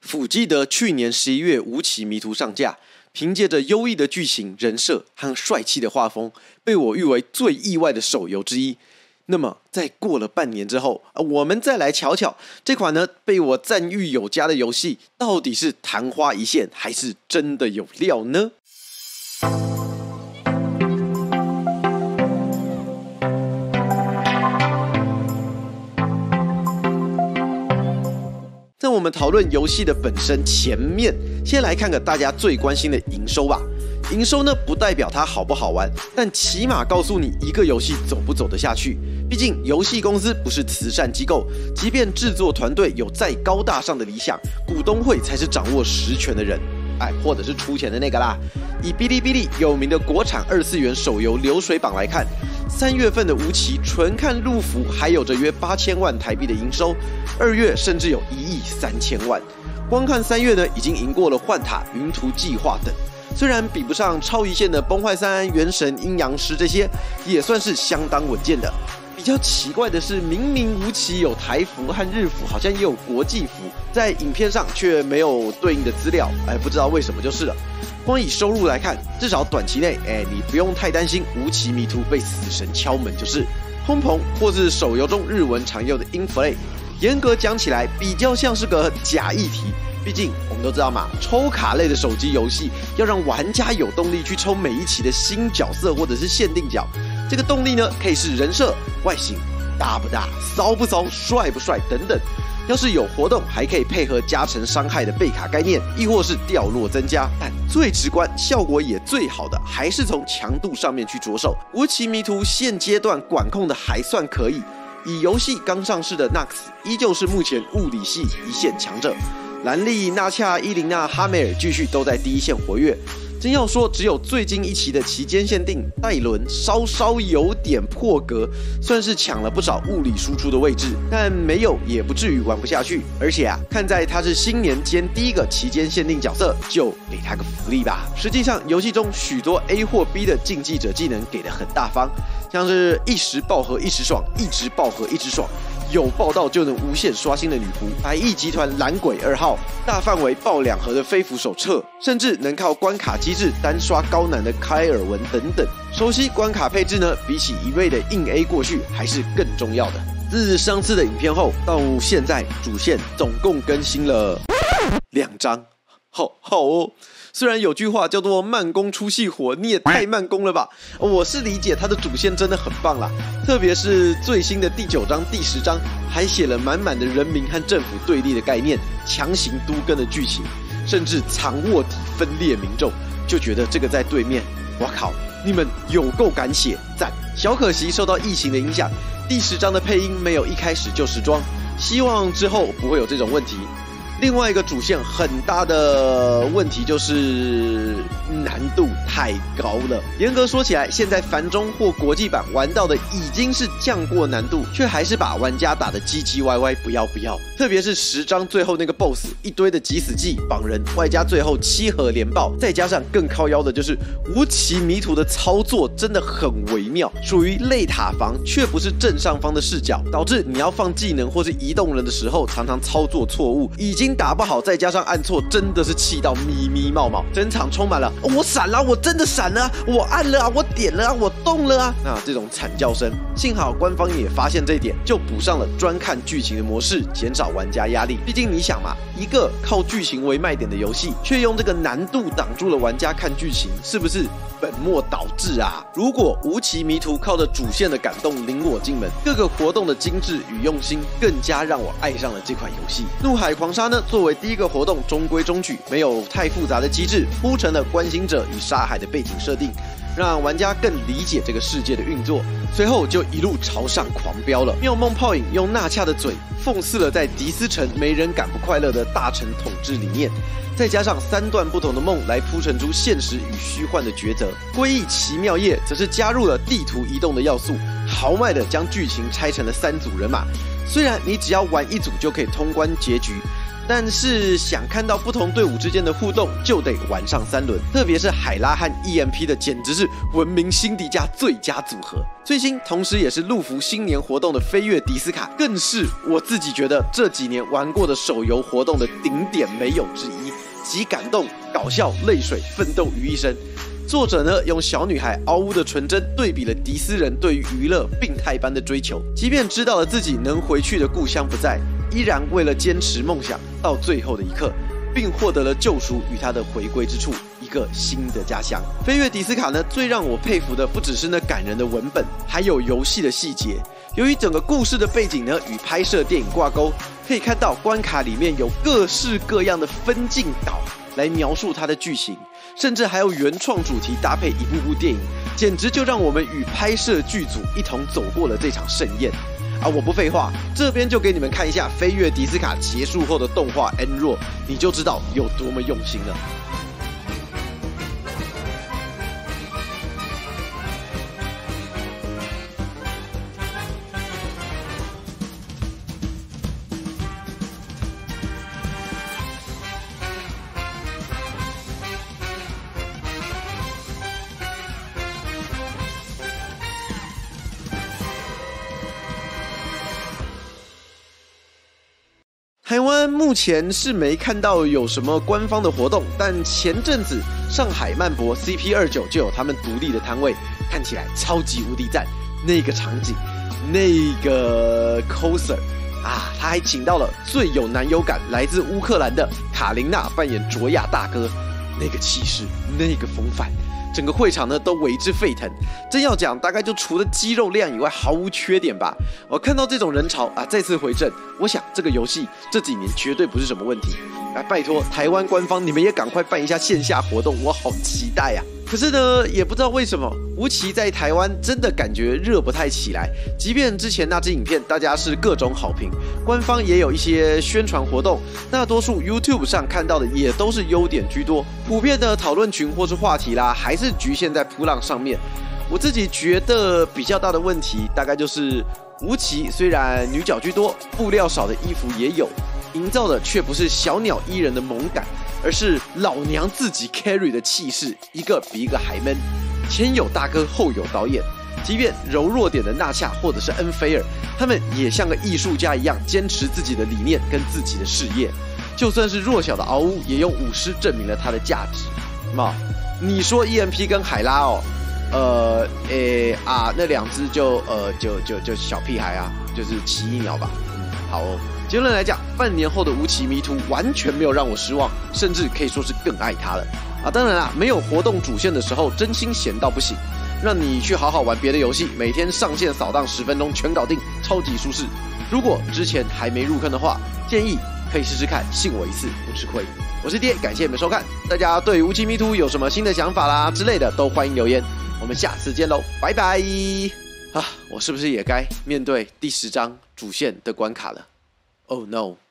辅记得去年11月《无期迷途》上架，凭借着优异的剧情、人设和帅气的画风，被我誉为最意外的手游之一。那么，在过了半年之后，我们再来瞧瞧这款被我赞誉有加的游戏，到底是昙花一现，还是真的有料呢？在我们讨论游戏的本身前面，先来看个大家最关心的营收吧。营收不代表它好不好玩，但起码告诉你一个游戏走不走得下去。毕竟游戏公司不是慈善机构，即便制作团队有再高大上的理想，股东会才是掌握实权的人，或者是出钱的那个啦。以哔哩哔哩有名的国产2次元手游流水榜来看，3月份的无期纯看入服还有着约8000万台币的营收，2月甚至有1亿3000万。光看3月已经赢过了幻塔、云图计划等。虽然比不上超一线的崩坏3、原神、阴阳师这些，也算是相当稳健的。比较奇怪的是，明明无期有台服和日服，好像也有国际服，在影片上却没有对应的资料，不知道为什么就是了。光以收入来看，至少短期内，你不用太担心无期迷途被死神敲门就是。轰棚或是手游中日文常用的 inflate， 严格讲起来比较像是个假议题。毕竟我们都知道嘛，抽卡类的手机游戏要让玩家有动力去抽每一期的新角色或者是限定角，这个动力可以是人设、外形、大不大、骚不骚、帅不帅等等。要是有活动，还可以配合加成伤害的备卡概念，亦或是掉落增加。但最直观、效果也最好的，还是从强度上面去着手。无期迷途现阶段管控的还算可以，以游戏刚上市的 Nax 依旧是目前物理系一线强者。兰利、纳恰、伊琳娜、哈梅尔继续都在第一线活跃。真要说，只有最近一期的期间限定戴伦稍稍有点破格，算是抢了不少物理输出的位置，但没有也不至于玩不下去。而且看在他是新年间第一个期间限定角色，就给他个福利吧。实际上，游戏中许多 A 或 B 的竞技者技能给的很大方，像是一时爆核一时爽，一直爆核一直爽。有报道就能无限刷新的女仆，百亿集团蓝鬼2号，大范围爆2盒的飞斧手册，甚至能靠关卡机制单刷高难的开尔文等等。熟悉关卡配置比起一味的硬 A 过去还是更重要的。自上次的影片后到现在，主线总共更新了2章，好哦。虽然有句话叫做慢工出细活，你也太慢工了吧。我是理解它的主线真的很棒啦，特别是最新的第9章、第10章，还写了满满的人民和政府对立的概念，强行都更的剧情，甚至藏卧底分裂民众，就觉得这个在对面，哇靠，你们有够敢写，赞！小可惜受到疫情的影响，第10章的配音没有一开始就时装，希望之后不会有这种问题。另外一个主线很大的问题就是难度太高了。严格说起来，现在繁中或国际版玩到的已经是降过难度，却还是把玩家打得唧唧歪歪，不要不要。特别是10章最后那个 BOSS， 一堆的即死技绑人，外加最后7盒连爆，再加上更靠腰的就是无期迷途的操作真的很微妙，属于类塔防却不是正上方的视角，导致你要放技能或是移动人的时候，常常操作错误，已经打不好，再加上按错，真的是气到咪咪冒冒。整场充满了我闪了，我真的闪了，我按了啊，我点了啊，我动了啊，这种惨叫声。幸好官方也发现这一点，就补上了专看剧情的模式，减少玩家压力。毕竟你想嘛，一个靠剧情为卖点的游戏，却用这个难度挡住了玩家看剧情，是不是本末倒置啊？如果无期迷途靠着主线的感动领我进门，各个活动的精致与用心，更加让我爱上了这款游戏。怒海狂沙作为第一个活动，中规中矩，没有太复杂的机制，铺陈了关心者与沙海的背景设定，让玩家更理解这个世界的运作。随后就一路朝上狂飙了。妙梦泡影用纳恰的嘴讽刺了在迪斯城没人敢不快乐的大臣统治理念，再加上3段不同的梦来铺陈出现实与虚幻的抉择。归异奇妙夜则是加入了地图移动的要素，豪迈的将剧情拆成了3组人马。虽然你只要玩1组就可以通关结局， 但是想看到不同队伍之间的互动，就得玩上3轮，特别是海拉和 EMP 的，简直是文明辛迪加最佳组合。最新，同时也是陆服新年活动的飞跃迪斯卡，更是我自己觉得这几年玩过的手游活动的顶点没有之一，集感动、搞笑、泪水、奋斗于一身。作者呢，用小女孩嗷呜的纯真对比了迪斯人对于娱乐病态般的追求，即便知道了自己能回去的故乡不在，依然为了坚持梦想到最后的一刻，并获得了救赎与他的回归之处，一个新的家乡。飞跃迪斯卡呢，最让我佩服的不只是那感人的文本，还有游戏的细节。由于整个故事的背景呢与拍摄电影挂钩，可以看到关卡里面有各式各样的分镜岛来描述它的剧情，甚至还有原创主题搭配一部部电影，简直就让我们与拍摄剧组一同走过了这场盛宴。我不废话，这边就给你们看一下飞跃迪斯卡结束后的动画 N 弱，你就知道有多么用心了。台湾目前是没看到有什么官方的活动，但前阵子上海漫博 CP29 就有他们独立的摊位，看起来超级无敌赞。那个场景，那个 coser 他还请到了最有男友感来自乌克兰的卡琳娜扮演卓亚大哥，那个气势，那个风范。整个会场呢都为之沸腾，真要讲，大概就除了肌肉量以外毫无缺点吧。我看到这种人潮再次回正，我想这个游戏这几年绝对不是什么问题。拜托台湾官方，你们也赶快办一下线下活动，我好期待啊！可是呢，也不知道为什么，吴奇在台湾真的感觉热不太起来。即便之前那支影片大家是各种好评，官方也有一些宣传活动，大多数 YouTube 上看到的也都是优点居多，普遍的讨论群或是话题啦，还是局限在扑浪上面。我自己觉得比较大的问题，大概就是吴奇虽然女角居多，布料少的衣服也有，营造的却不是小鸟依人的萌感，而是老娘自己 carry 的气势，一个比一个还闷。前有大哥，后有导演，即便柔弱点的纳恰或者是恩菲尔，他们也像个艺术家一样，坚持自己的理念跟自己的事业。就算是弱小的嗷呜，也用舞狮证明了他的价值。你说 EMP 跟海拉那两只就小屁孩就是奇异鸟吧。好哦。结论来讲，半年后的无期迷途完全没有让我失望，甚至可以说是更爱他了。当然啦，没有活动主线的时候，真心闲到不行，让你去好好玩别的游戏，每天上线扫荡10分钟全搞定，超级舒适。如果之前还没入坑的话，建议可以试试看，信我一次不吃亏。我是爹，感谢你们收看。大家对于无期迷途有什么新的想法啦之类的，都欢迎留言。我们下次见喽，拜拜。我是不是也该面对第10章主线的关卡了？Oh no.